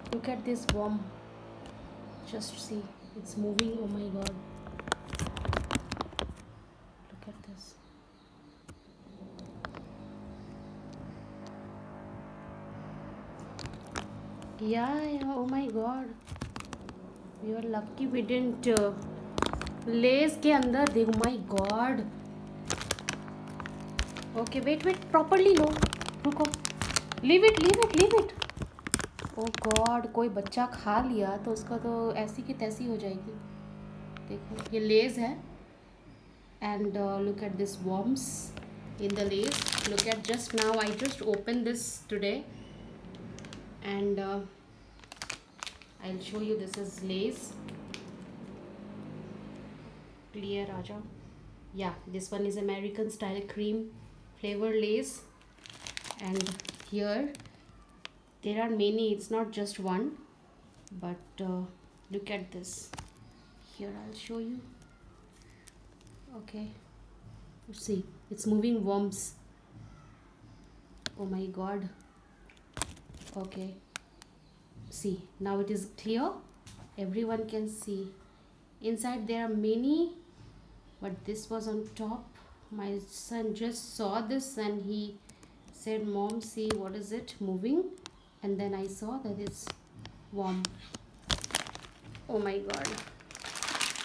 Look at this worm. Just see, it's moving. Oh my god. Look at this. Yeah, oh my god. We are lucky we didn't. Lays के अंदर देखो. My god. Okay, wait, properly लो. रुको. Leave it. Oh god, कोई बच्चा खा लिया तो उसका तो ऐसी की तैसी हो जाएगी. देखो, ये लेज है. And look at this worms in the lace. Look at just now. I just opened this today, and I'll show you. This is lace. Clear, Raja. Yeah, this one is American style cream flavor lace, and here there are many. It's not just one, but look at this. Here I'll show you. Okay, see, it's moving worms. Oh my god. Okay, see, now it is clear. Everyone can see. Inside there are many, but this was on top. My son just saw this and he said, Mom, see, what is it moving? And then I saw that it's worm. Oh my god.